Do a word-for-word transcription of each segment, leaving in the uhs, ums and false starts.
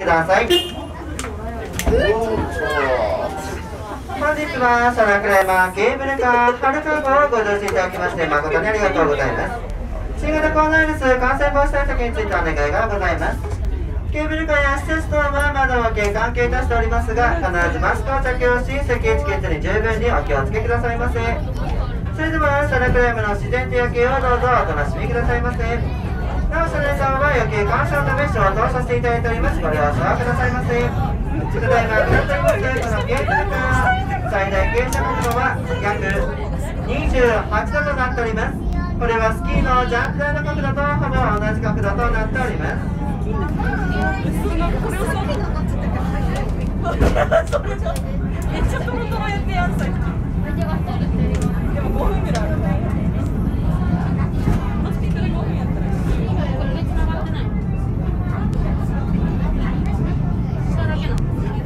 ください。本日はサラクライマーケーブルカーはるか号をご乗車いただきまして誠にありがとうございます。新型コロナウイルス感染防止対策についてお願いがございます。ケーブルカーや施設等は窓を開け関係いたしておりますが、必ずマスクを着用し、席位置決に十分にお気をつけくださいませ。それではサラクライムの自然と夜景をどうぞお楽しみくださいませ。なお車内さんは夜景鑑賞のため消灯させていただいております。ご了承くださいませ。ただいまご覧いただきますこのケーブルカー、最大傾斜角度は約にじゅうはちどとなっております。これはスキーのジャンプ台の角度とほぼ同じ角度となっております。 めっちゃトロトロやってやんさい。でもごふんぐらいあるね。マスピートでごふんやったらいい。これ繋がってない。下だけの。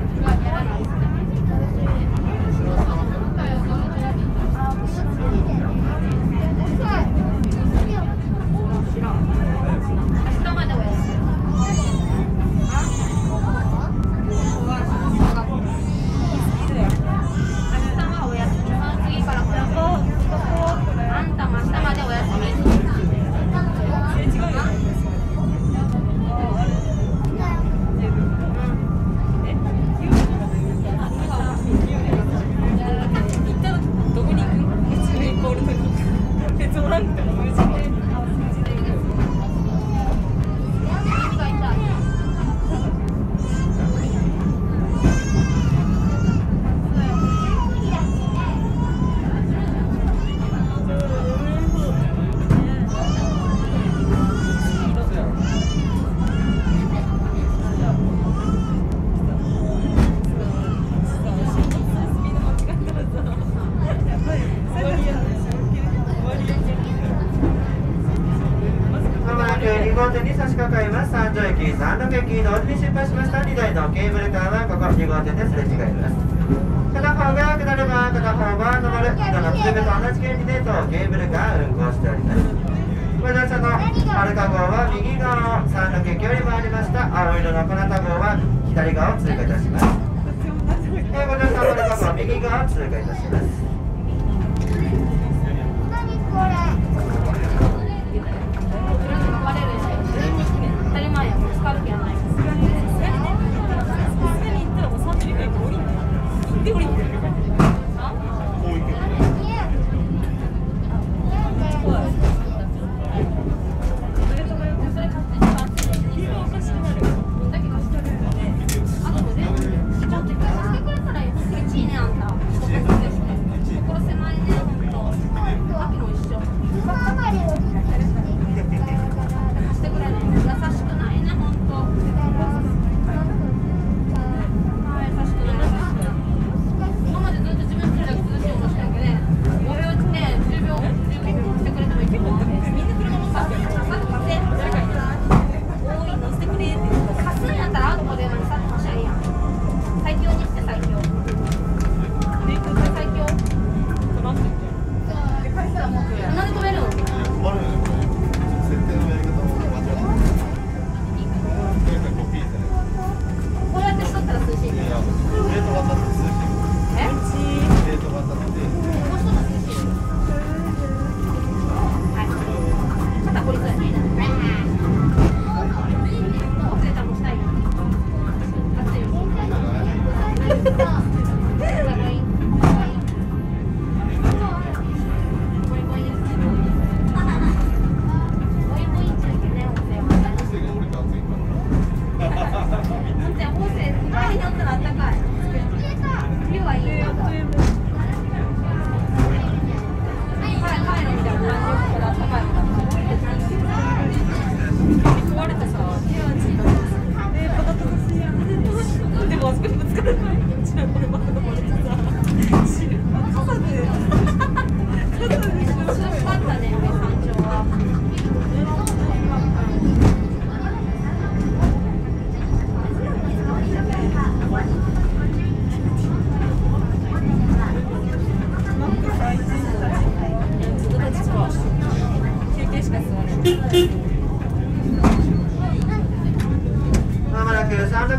に号店に差し掛かります。三条駅、三陸駅、同時に出発しましたにだいのケーブルカーはここに号店ですれ違います。片方が下る場、片方は上る、どの全てと同じ原理で当ケーブルカー運行しております。ご乗車のはるか号は右側を三陸駅より回りました。青色のこなた号は左側を通過いたします。ご乗車のはるか号は右側を通過いたします。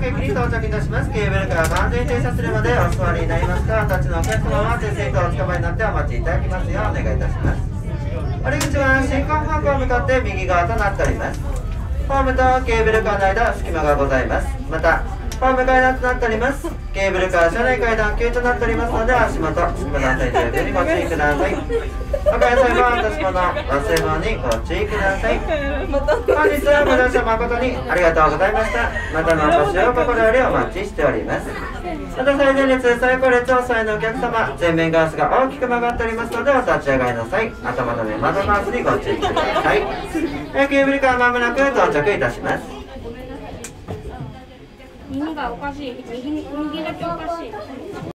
駅に到着いたします。ケーブルカーが完全に停車するまでお座りになりますが、タッチのお客様は手すりとおつかまりになってお待ちいただきますようお願いいたします。降り口は進行方向向かって右側となっております。ホームとケーブルカーの間隙間がございます。またホーム階段となっております。ケーブルカー車内階段急となっておりますので、足元ご段差に十分にご注意ください。お買い物は私もの忘れ物にご注意ください。本日はご乗車誠にありがとうございました。またのお越しを心よりお待ちしております。また最前列最後列お座りのお客様、前面ガラスが大きく曲がっておりますので、お立ち上がりの際頭の上窓ガラスにご注意ください。ケーブルカーまもなく到着いたします。 耳がおかしい。右に右だけおかしい。